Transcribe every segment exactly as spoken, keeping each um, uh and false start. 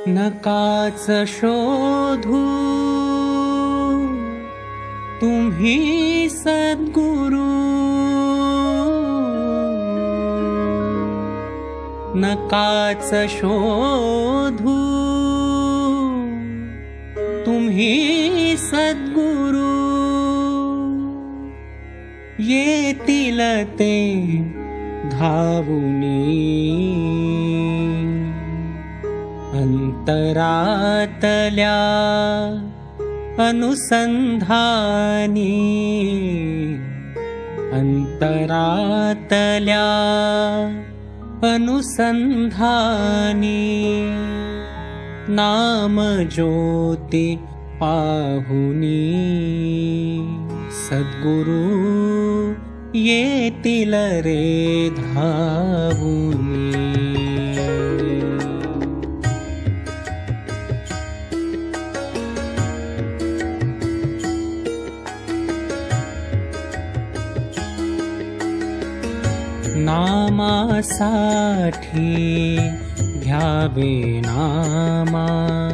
नकाच शोधू तुम्ही सद्गुरु, नकाच शोधू तुम्ही सद्गुरु, येतील ते धावुनी अंतरातल्या अनुसंधानी, अंतरातल्या अनुसंधानी, नाम ज्योती पाहुनी सद्गुरु, येतील रे धावुनी। नामासाठी घ्यावे नामा,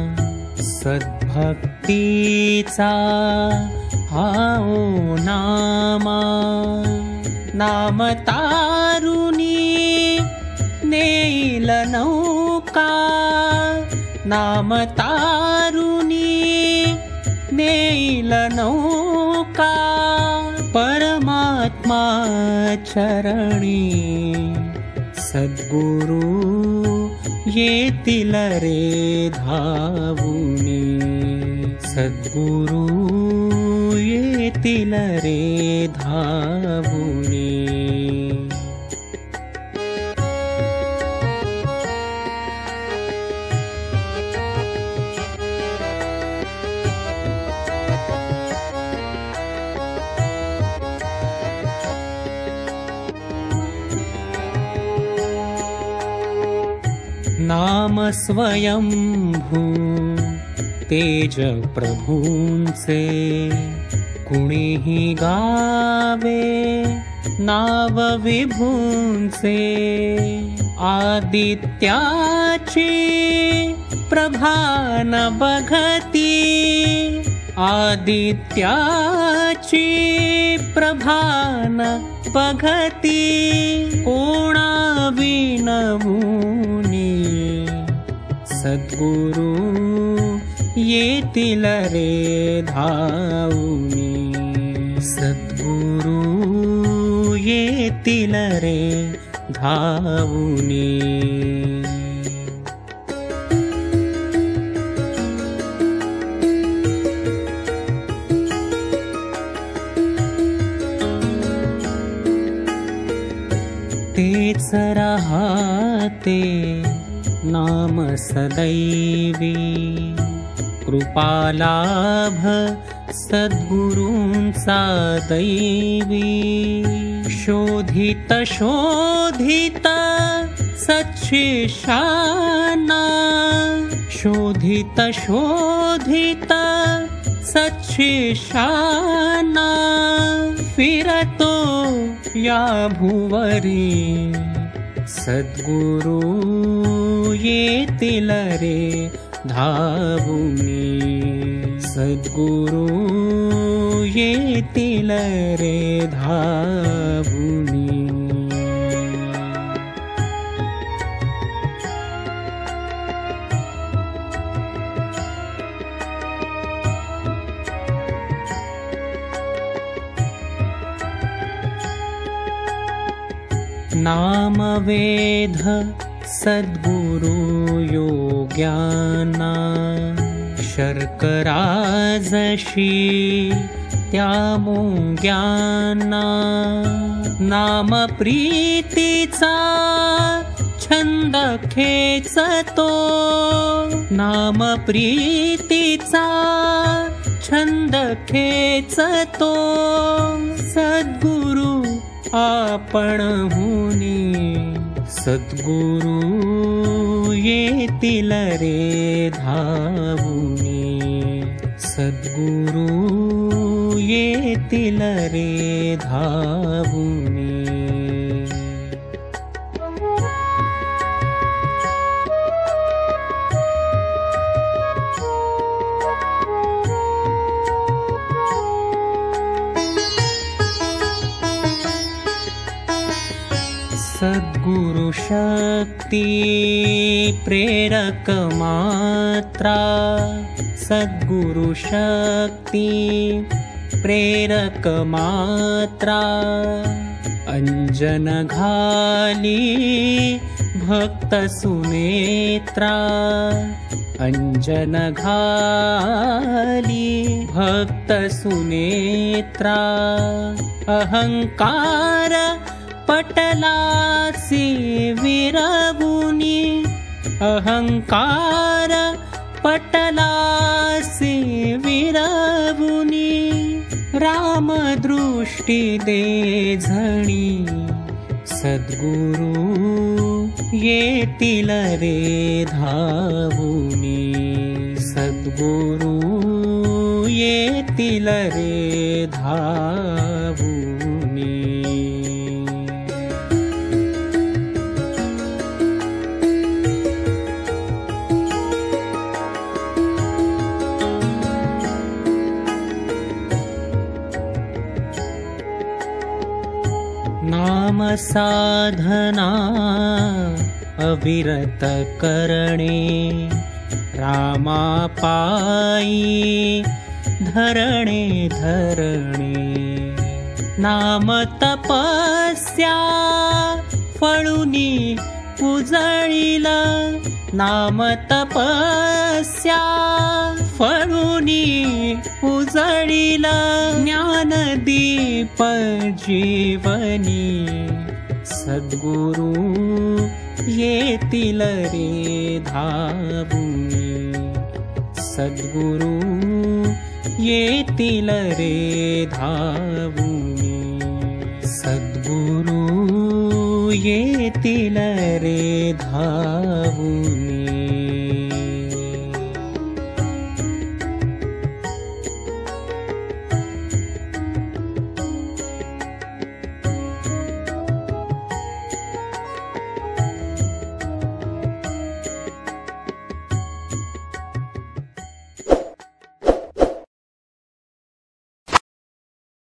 सद्भक्तीचा हाओ नामा, नाम तारुनी नेईल नौका, नाम तारुनी नेईल नौका, परमात्मा चरणी सद्गुरु, येतील रे धावुनी सद्गुरु, येतील रे धावुनी। नाम स्वयंभू तेज प्रभूंचे, कुणीही गावे नाव विभूंचे, आदित्याची प्रभा न बघती, आदित्याची प्रभा न बघती, कोणा विनवुनी सद्गुरु, येतील रे धावुनी सद्गुरु, येतील रे धावुनी। तेच राहते नाम सदैवी, कृपालाभ सद्गुरूंचा दैवी, शोधित शोधित सच्शिष्याना, शोधित शोधित सच्शिष्याना, फिरतो या भुवरी सद्गुरु, येतील रे धावुनी सद्गुरु, येतील रे धावुनी। नाम वेद सद्गुरु योग्याना, शर्करा जशी त्या मुंग्यांना, नाम प्रीतीचा छंद खेचतो, नाम प्रीतीचा छंद खेचतो, सद्गुरु आपण हुनी सद्गुरु, येतील रे धावुनी सद्गुरु, येतील रे धावुनी। सद्गुरु शक्ति प्रेरक मात्रा, सद्गुरु शक्ति प्रेरक मात्रा, अंजन घाली भक्त सुनेत्रा, अंजन घाली भक्त सुनेत्रा, अहंकार पटलासी विरवुनी, अहंकार पटलासी विरवुनी, राम दृष्टी दे झणी, सद्गुरु येतील रे धावुनी, सद्गुरु येतील रे धावुनी। नाम साधना अविरत करणे, रामा पायी धरणे धरणे, नाम तपस्या फळुनी उजळिला, नाम तपस्या फळुनी उजळिला, ज्ञानदीप जीवनी, सद्गुरु येतील रे धावुनी, सद्गुरु येतील रे धावुनी, सद्गुरु येतील रे धावुनी।